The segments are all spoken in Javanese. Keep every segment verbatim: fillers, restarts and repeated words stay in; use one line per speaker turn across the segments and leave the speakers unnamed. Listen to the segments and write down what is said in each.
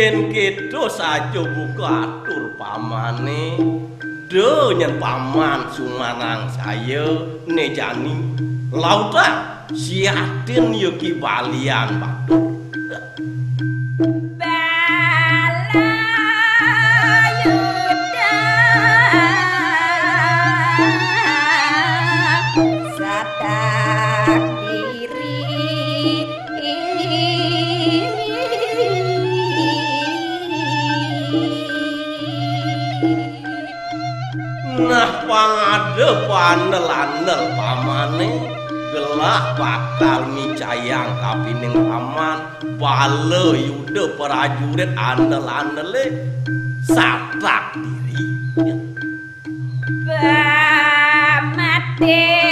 yen kedo saja buka atur pamane do nyen paman sumanang saya nejani lauta siatin yo ki balian batur nah pangade panel-anel pamane gelah bakal micayang kapining paman bale yuda prajurit anel-anele satak diri
pamate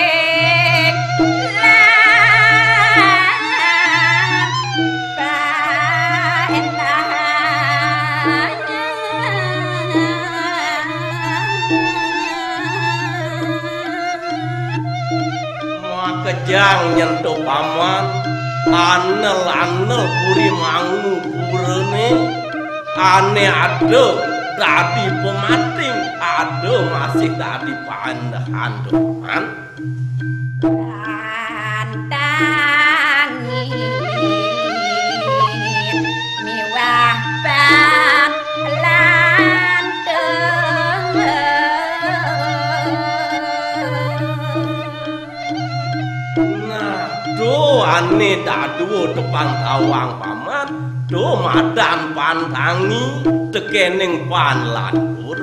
kejang nyentuh paman anel-anel puri mangu purene ane ada tadi pemating ada masih tadi pandahan doan
pantangin miwah bang
ane dadu depan tawang paman do madan pantangi tekening panlatur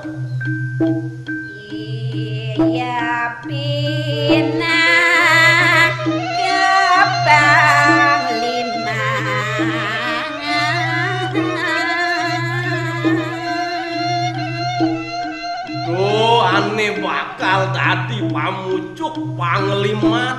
iya pina kebang lima
do ane bakal dadi pamucuk pangliman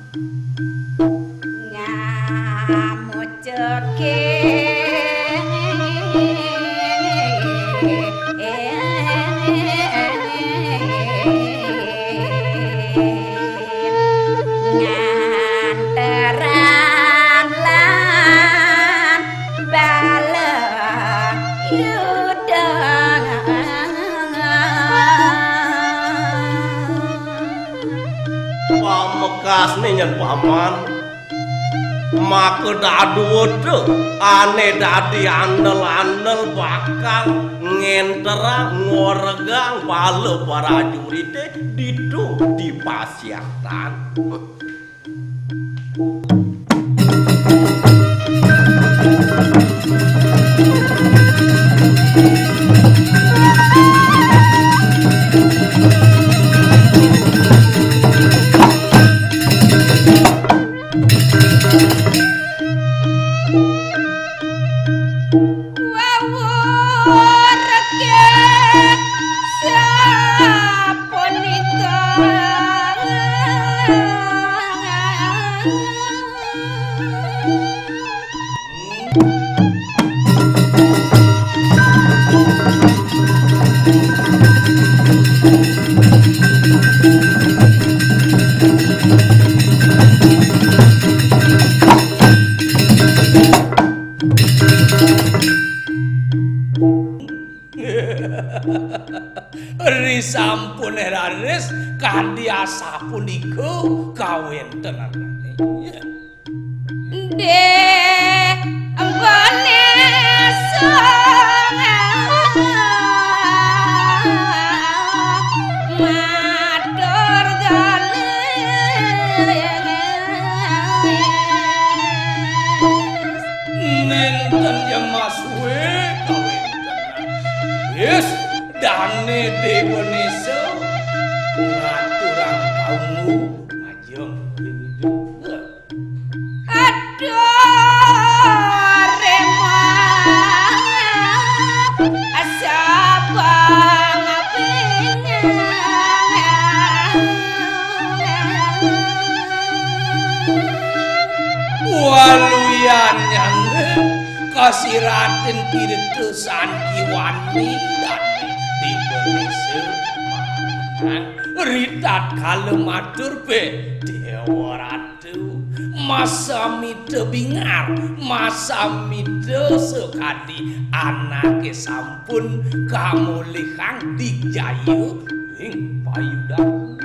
nganteran lan bala yuda
pamekas nyen paman maka dadu ane dadi anel-anel bakal ngentera ngoregang bala prajurit didu di pasiatan
sampun eraris kandiasa puniku kawin tenagane
dek anggone matur gale
nenten yemaswe kawin tenan yes dane dewenese ngaturang kaummu majeng juga
aduh remah asabang apinya
waluyan nyangge kasih Raden Tirta Sanjiwani dan Dewenese ritat kalem matur be Dewa Ratu masa mite bingar masa mite sekadi anake sampun kamulihan dijayu ing payudang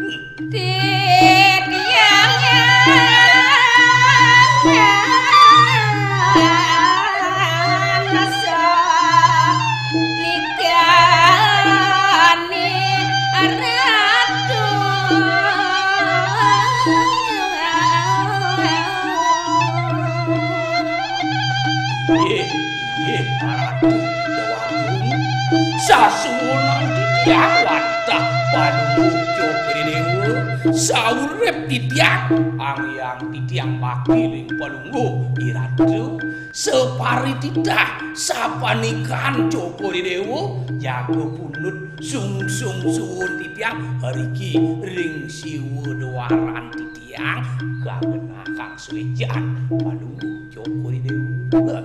sasuwunan titiang watah panujo Dewa saurep titiang angyang titiang pakiling palungguh iratu separi titah sapanikan Joko Dewa jago punut sungsung suwun titiang hariki ring siwu doaran titiang gagena kang suejan palungguh Joko Dewa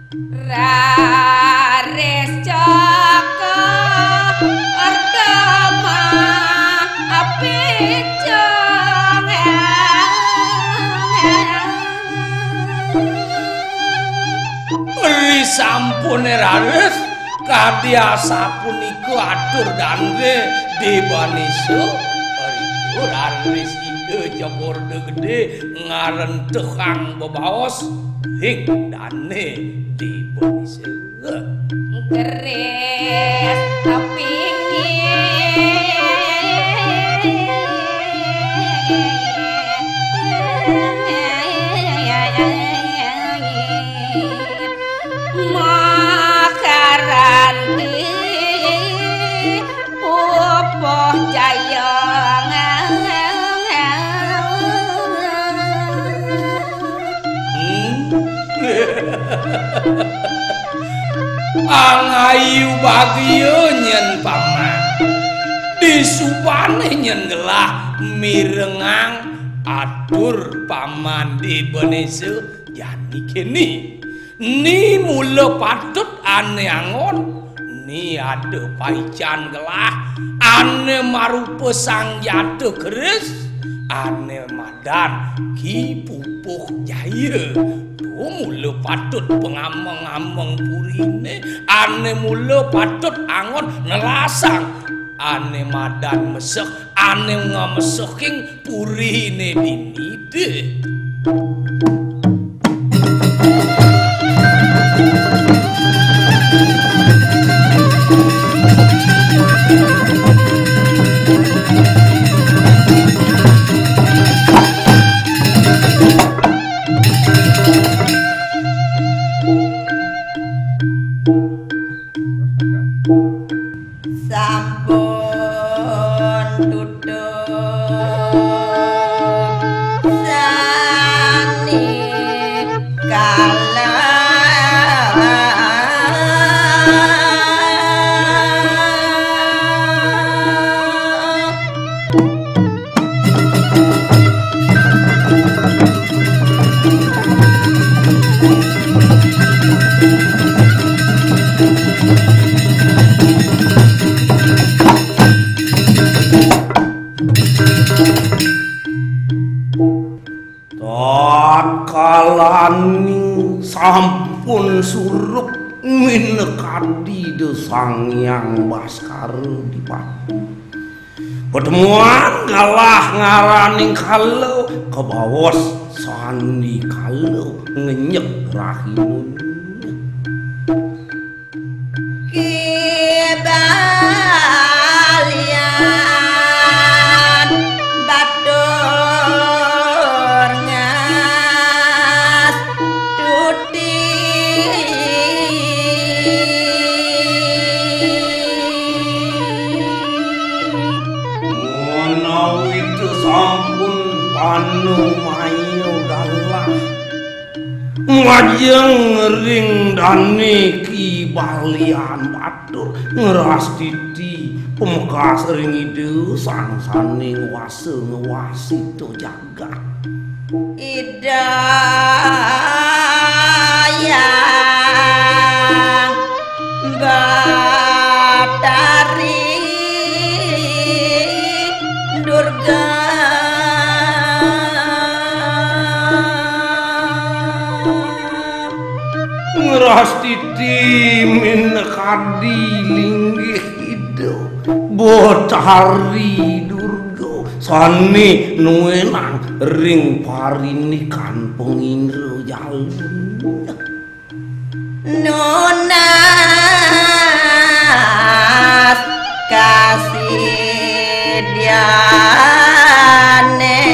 Rares Joko Ardama Apicong
Ri sampun Rares kadya punika atur dange Dewaneso Ariku Rares ide Jogorde gede ngarenteh kang bebaos ing dane Dewaneso
Keris kepingin makaranti pupuh jayong
Angayu bagyo nyen paman disupane nyen gelah mirengang atur paman Dewaneso jani kene ni mula patut ane angon ni ada paican gelah ane marupa sang yata keris ane madan ki pupuh jaya tu mula patut pengameng-ameng purine ane mula patut angon nelasang ane madan mesek ane ngameseking purine dinide sampun surup minekadi de Sangyang Baskara Dipati pertemuan galah ngaraning kalau kebawos sandi kalau ngenyek rahimun
kebalian baturnya tuti
menawi itu sampun panu mayo galah ngajeng ring dani ki balian batur ngeras titi pemekas ring ide sangsane ngwase ngewasi to jagat
idayang batari
kadilinggih ido Betari Durga sane nuenang ring parinikan pengindra jalun
Nunas kasih diane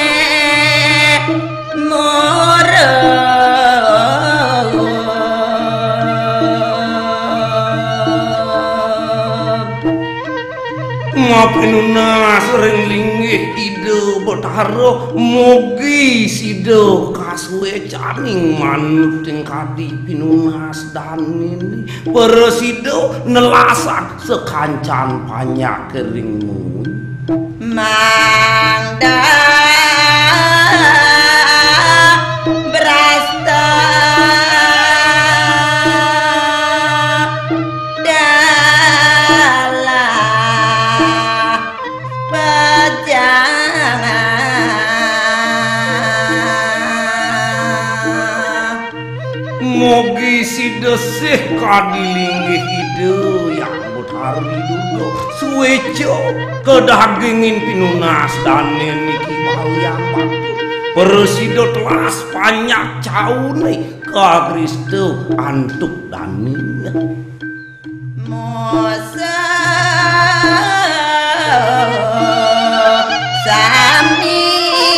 Ngapain nunas ring linggih ide betaro mugi sido kaswe caning manut ting kadi pinunas danin persido nelasak sekancan banyak keringmu
Mangda berasta
Mogi si desih kadilinggih ide yang Betari Durga suwejo kedagingin pinunas danin niki balian batu persido telas banyak caune ka Kristo antuk danin
Mosa sami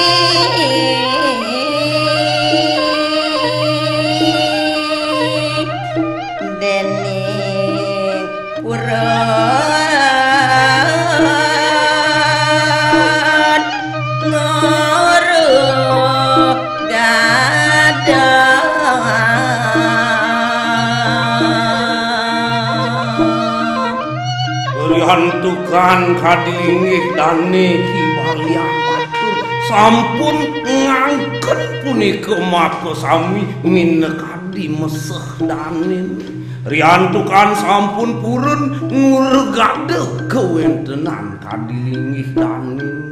hantukan kadilinggih dane ki balian batur sampun ngangken punika maka sami minekadi meseh danin riantukan sampun purun ngurgade kewentenan kadilinggih danin